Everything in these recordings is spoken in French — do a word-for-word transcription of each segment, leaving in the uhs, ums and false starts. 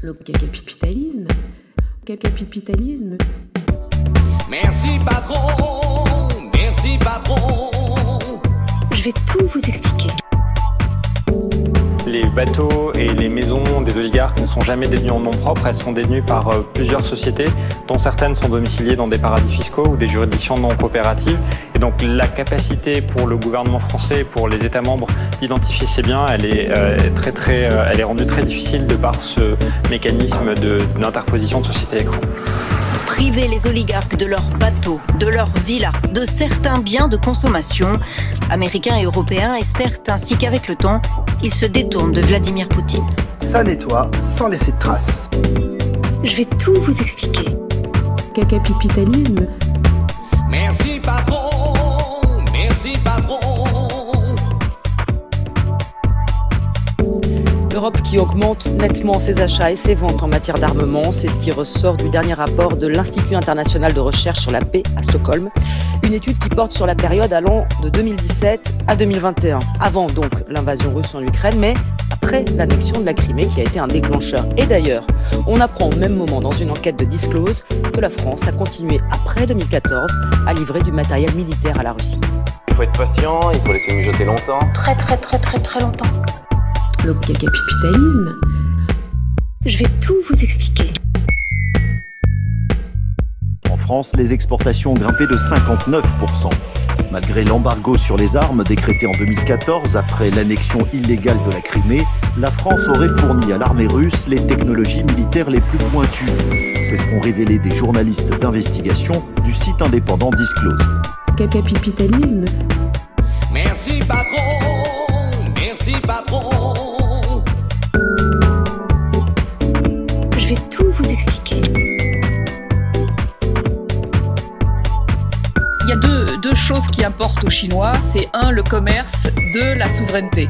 Le capitalisme. Capitalisme. Merci patron, merci patron. Je vais tout vous expliquer. Les bateaux et les maisons des oligarques ne sont jamais détenues en nom propre, elles sont détenues par euh, plusieurs sociétés, dont certaines sont domiciliées dans des paradis fiscaux ou des juridictions non coopératives. Et donc la capacité pour le gouvernement français, pour les États membres d'identifier ces biens, elle est, euh, très, très, euh, elle est rendue très difficile de par ce mécanisme de, d'interposition de société écran. Priver les oligarques de leurs bateaux, de leurs villas, de certains biens de consommation. Américains et Européens espèrent ainsi qu'avec le temps, ils se détournent de Vladimir Poutine. Ça nettoie sans laisser de traces. Je vais tout vous expliquer. Capitalisme. Merci patron, merci patron. L'Europe qui augmente nettement ses achats et ses ventes en matière d'armement, c'est ce qui ressort du dernier rapport de l'Institut international de recherche sur la paix à Stockholm. Une étude qui porte sur la période allant de deux mille dix-sept à deux mille vingt et un, avant donc l'invasion russe en Ukraine, mais après l'annexion de la Crimée qui a été un déclencheur. Et d'ailleurs, on apprend au même moment dans une enquête de Disclose que la France a continué après deux mille quatorze à livrer du matériel militaire à la Russie. Il faut être patient, il faut laisser mijoter longtemps. Très très très très très longtemps. Le capitalisme. Je vais tout vous expliquer. En France, les exportations ont grimpé de cinquante-neuf pour cent. Malgré l'embargo sur les armes décrété en deux mille quatorze après l'annexion illégale de la Crimée, la France aurait fourni à l'armée russe les technologies militaires les plus pointues. C'est ce qu'ont révélé des journalistes d'investigation du site indépendant Disclose. Capitalisme. Merci patron, merci patron. Je vais tout vous expliquer. Il y a deux, deux choses qui importent aux Chinois. C'est un, le commerce, deux, la souveraineté.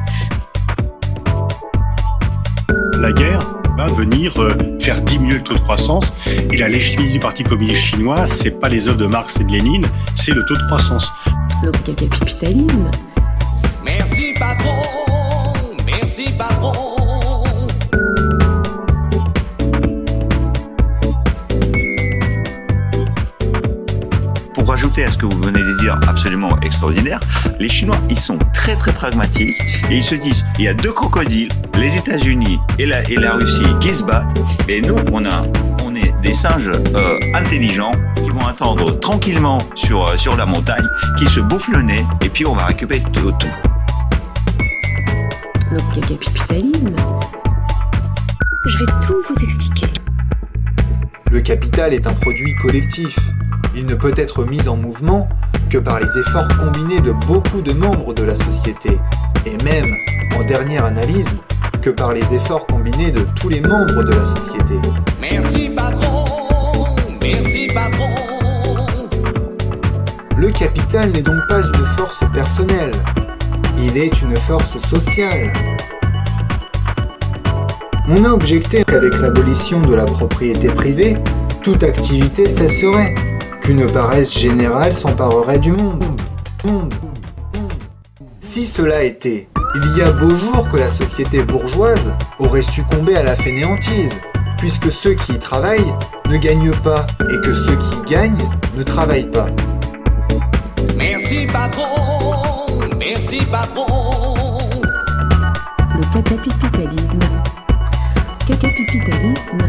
La guerre va venir euh, faire diminuer le taux de croissance. Et la légitimité du Parti communiste chinois, c'est pas les œuvres de Marx et de Lénine, c'est le taux de croissance. Le capitalisme. Merci patron, merci patron. Pour rajouter à ce que vous venez de dire absolument extraordinaire, les Chinois, ils sont très très pragmatiques et ils se disent, il y a deux crocodiles, les États-Unis et la, et la Russie qui se battent, et nous, on, a, on est des singes euh, intelligents qui vont attendre tranquillement sur, euh, sur la montagne, qui se bouffent le nez, et puis on va récupérer tout. tout. Le capitalisme. Je vais tout vous expliquer. Le capital est un produit collectif. Il ne peut être mis en mouvement que par les efforts combinés de beaucoup de membres de la société, et même, en dernière analyse, que par les efforts combinés de tous les membres de la société. Merci patron, merci patron. Le capital n'est donc pas une force personnelle, il est une force sociale. On a objecté qu'avec l'abolition de la propriété privée, toute activité cesserait, qu'une paresse générale s'emparerait du monde. monde. Si cela était, il y a beau jour que la société bourgeoise aurait succombé à la fainéantise, puisque ceux qui y travaillent ne gagnent pas et que ceux qui y gagnent ne travaillent pas. Merci patron, merci patron. Le capitalisme. Capitalisme.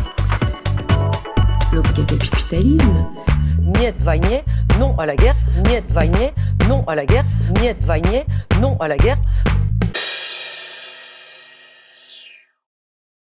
Le capitalisme. Niet vajne, non à la guerre. Niet vajne, non à la guerre. Niet vajne, non à la guerre.